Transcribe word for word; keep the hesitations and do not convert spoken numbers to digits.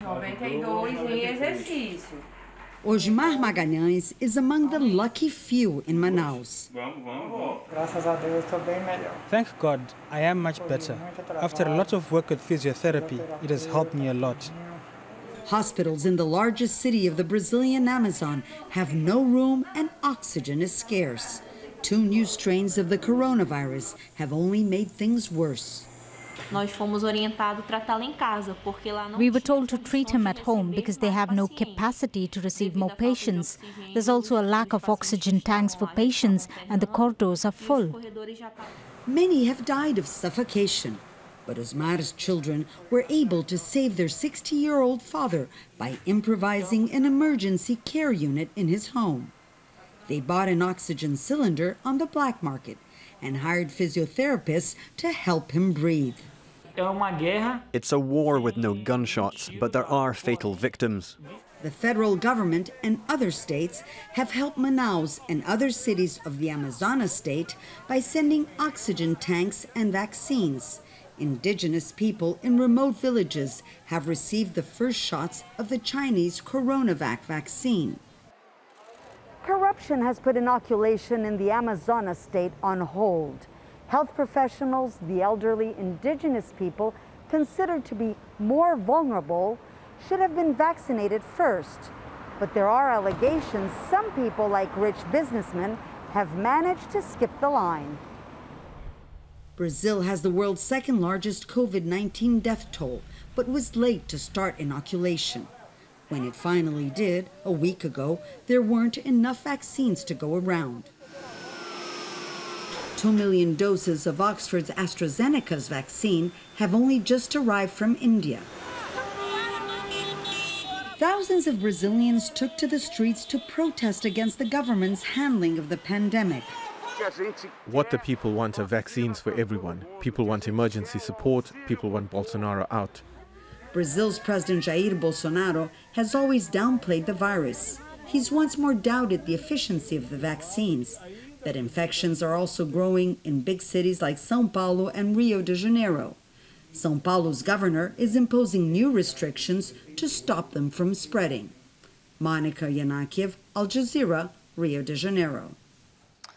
noventa e dois em exercício. Osmar Magalhães is among the lucky few in Manaus. Graças a Deus, estou bem melhor. Thank God, I am much better. After a lot of work with physiotherapy, it has helped me a lot. Hospitals in the largest city of the Brazilian Amazon have no room and oxygen is scarce. Two new strains of the coronavirus have only made things worse. Nós fomos orientados a tratá-lo em casa, porque lá não. We were told to treat him at home because they have no capacity to receive more patients. There's also a lack of oxygen tanks for patients and the corridors are full. Many have died of suffocation, but Osmar's children were able to save their sixty-year-old father by improvising an emergency care unit in his home. They bought an oxygen cylinder on the black market and hired physiotherapists to help him breathe. It's a war with no gunshots, but there are fatal victims. The federal government and other states have helped Manaus and other cities of the Amazonas state by sending oxygen tanks and vaccines. Indigenous people in remote villages have received the first shots of the Chinese CoronaVac vaccine. Corruption has put inoculation in the Amazonas state on hold. Health professionals, the elderly, indigenous people considered to be more vulnerable should have been vaccinated first. But there are allegations some people, like rich businessmen, have managed to skip the line. Brazil has the world's second largest COVID nineteen death toll, but was late to start inoculation. When it finally did, a week ago, there weren't enough vaccines to go around. Two million doses of Oxford's AstraZeneca's vaccine have only just arrived from India. Thousands of Brazilians took to the streets to protest against the government's handling of the pandemic. What the people want are vaccines for everyone. People want emergency support. People want Bolsonaro out. Brazil's President Jair Bolsonaro has always downplayed the virus. He's once more doubted the efficiency of the vaccines, that infections are also growing in big cities like São Paulo and Rio de Janeiro. São Paulo's governor is imposing new restrictions to stop them from spreading. Monica Yanakiev, Al Jazeera, Rio de Janeiro.